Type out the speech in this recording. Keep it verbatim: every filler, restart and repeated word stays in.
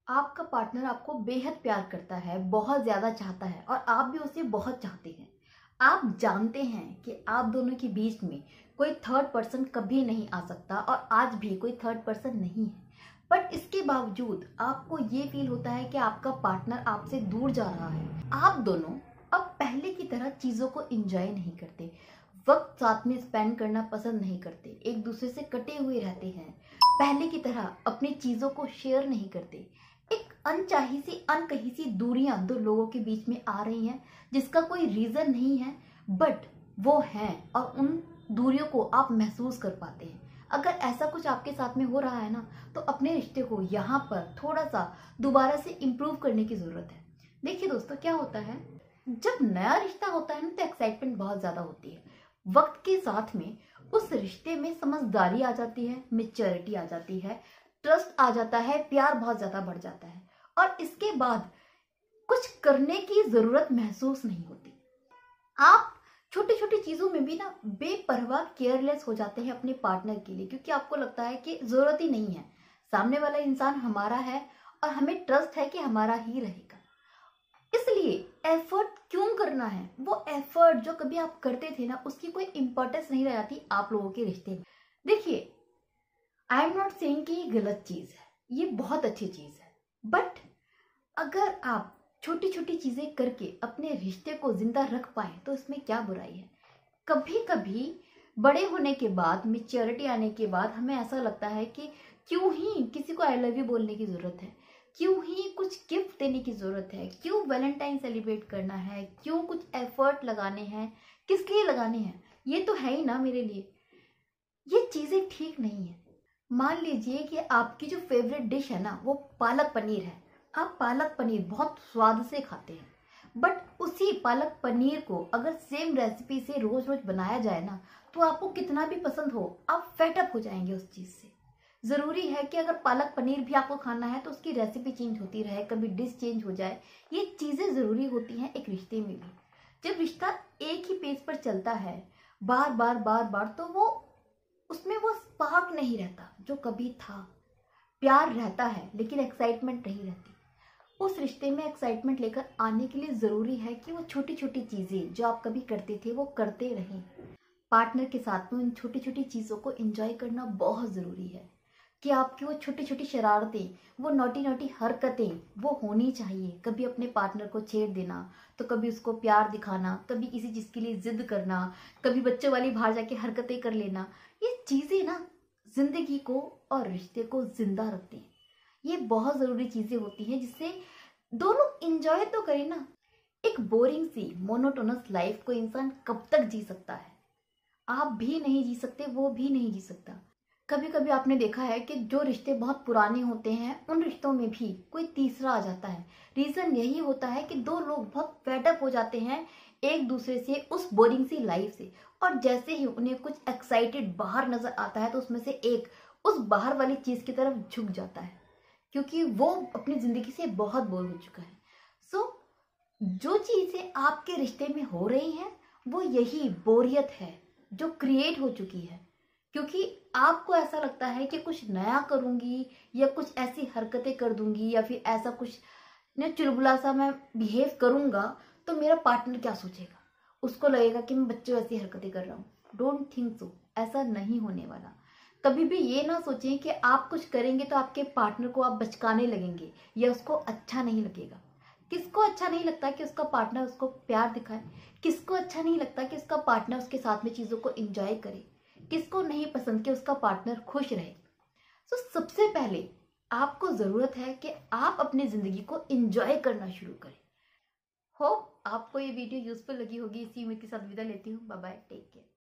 आपका पार्टनर आपको बेहद प्यार करता है, बहुत ज़्यादा चाहता है और आप भी उसे बहुत चाहते हैं। आप जानते हैं कि आप दोनों के बीच में कोई थर्ड पर्सन कभी नहीं आ सकता और आज भी कोई थर्ड पर्सन नहीं है। बट इसके बावजूद आपको ये फील होता है कि आपका पार्टनर आपसे दूर जा रहा है। आप दोनों अब पहले की तरह चीज़ों को एंजॉय नहीं करते, वक्त साथ में स्पेंड करना पसंद नहीं करते, एक दूसरे से कटे हुए रहते हैं, पहले की तरह अपनी चीज़ों को शेयर नहीं करते। एक अनचाही सी अनकही सी दूरियां दो लोगों के बीच में आ रही हैं जिसका कोई रीज़न नहीं है, बट वो हैं और उन दूरियों को आप महसूस कर पाते हैं। अगर ऐसा कुछ आपके साथ में हो रहा है ना, तो अपने रिश्ते को यहाँ पर थोड़ा सा दोबारा से इम्प्रूव करने की ज़रूरत है। देखिए दोस्तों, क्या होता है जब नया रिश्ता होता है ना, तो एक्साइटमेंट बहुत ज़्यादा होती है। वक्त के साथ में उस रिश्ते में समझदारी आ जाती है, मेच्योरिटी आ जाती है, ट्रस्ट आ जाता है, प्यार बहुत ज़्यादा बढ़ जाता है और इसके बाद कुछ करने की ज़रूरत महसूस नहीं होती। आप छोटी छोटी चीज़ों में भी ना बेपरवाह केयरलेस हो जाते हैं अपने पार्टनर के लिए, क्योंकि आपको लगता है कि ज़रूरत ही नहीं है, सामने वाला इंसान हमारा है और हमें ट्रस्ट है कि हमारा ही रहेगा। इसलिए एफर्ट क्यों करना है? वो एफर्ट जो कभी आप करते थे ना, उसकी कोई इंपॉर्टेंस नहीं रह जाती आप लोगों के रिश्ते में। देखिए, आई एम नॉट सेइंग कि ये गलत चीज़ है, ये बहुत अच्छी चीज़ है, बट अगर आप छोटी छोटी चीज़ें करके अपने रिश्ते को जिंदा रख पाए तो इसमें क्या बुराई है। कभी कभी बड़े होने के बाद, मेच्योरिटी आने के बाद हमें ऐसा लगता है कि क्यों ही किसी को आई लव यू बोलने की ज़रूरत है, क्यों ही कुछ गिफ्ट देने की ज़रूरत है, क्यों वैलेंटाइन सेलिब्रेट करना है, क्यों कुछ एफर्ट लगाने हैं, किस लिए लगाने हैं, ये तो है ही ना मेरे लिए। ये चीज़ें ठीक नहीं है। मान लीजिए कि आपकी जो फेवरेट डिश है ना, वो पालक पनीर है। आप पालक पनीर बहुत स्वाद से खाते हैं, बट उसी पालक पनीर को अगर सेम रेसिपी से रोज रोज बनाया जाए ना, तो आपको कितना भी पसंद हो, आप फेटअप हो जाएंगे उस चीज़ से। ज़रूरी है कि अगर पालक पनीर भी आपको खाना है तो उसकी रेसिपी चेंज होती रहे, कभी डिश चेंज हो जाए। ये चीज़ें ज़रूरी होती हैं एक रिश्ते में भी। जब रिश्ता एक ही पेज पर चलता है बार बार बार बार, तो वो उसमें वो स्पार्क नहीं रहता जो कभी था। प्यार रहता है लेकिन एक्साइटमेंट नहीं रहती। उस रिश्ते में एक्साइटमेंट लेकर आने के लिए ज़रूरी है कि वो छोटी छोटी चीज़ें जो आप कभी करते थे वो करते रहें। पार्टनर के साथ में उन छोटी छोटी चीज़ों को एंजॉय करना बहुत ज़रूरी है कि आपकी वो छोटी छोटी शरारतें, वो नोटी नोटी हरकतें वो होनी चाहिए। कभी अपने पार्टनर को छेड़ देना, तो कभी उसको प्यार दिखाना, कभी किसी चीज़ के लिए जिद करना, कभी बच्चों वाली बाहर जाके हरकतें कर लेना। ये चीज़ें ना जिंदगी को और रिश्ते को जिंदा रखती हैं। ये बहुत ज़रूरी चीज़ें होती हैं जिससे दोनों इंजॉय तो करें ना। एक बोरिंग सी मोनोटोनस लाइफ को इंसान कब तक जी सकता है? आप भी नहीं जी सकते, वो भी नहीं जी सकता। कभी कभी आपने देखा है कि जो रिश्ते बहुत पुराने होते हैं उन रिश्तों में भी कोई तीसरा आ जाता है। रीज़न यही होता है कि दो लोग बहुत फेडअप हो जाते हैं एक दूसरे से, उस बोरिंग सी लाइफ से, और जैसे ही उन्हें कुछ एक्साइटेड बाहर नजर आता है तो उसमें से एक उस बाहर वाली चीज़ की तरफ झुक जाता है, क्योंकि वो अपनी ज़िंदगी से बहुत बोर हो चुका है। सो so, जो चीज़ें आपके रिश्ते में हो रही हैं वो यही बोरियत है जो क्रिएट हो चुकी है, क्योंकि आपको ऐसा लगता है कि कुछ नया करूँगी या कुछ ऐसी हरकतें कर दूंगी या फिर ऐसा कुछ न चुलबुला सा मैं बिहेव करूँगा तो मेरा पार्टनर क्या सोचेगा, उसको लगेगा कि मैं बच्चों ऐसी हरकतें कर रहा हूँ। डोंट थिंक सो, ऐसा नहीं होने वाला। कभी भी ये ना सोचें कि आप कुछ करेंगे तो आपके पार्टनर को आप बचकाने लगेंगे या उसको अच्छा नहीं लगेगा। किसको अच्छा नहीं लगता कि उसका पार्टनर उसको प्यार दिखाए? किसको अच्छा नहीं लगता कि उसका पार्टनर उसके साथ में चीज़ों को एंजॉय करे? किसको नहीं पसंद कि उसका पार्टनर खुश रहे? तो सबसे पहले आपको ज़रूरत है कि आप अपनी ज़िंदगी को एंजॉय करना शुरू करें। होप आपको ये वीडियो यूजफुल लगी होगी। इसी उम्मीद के साथ विदा लेती हूँ। Bye bye, take care.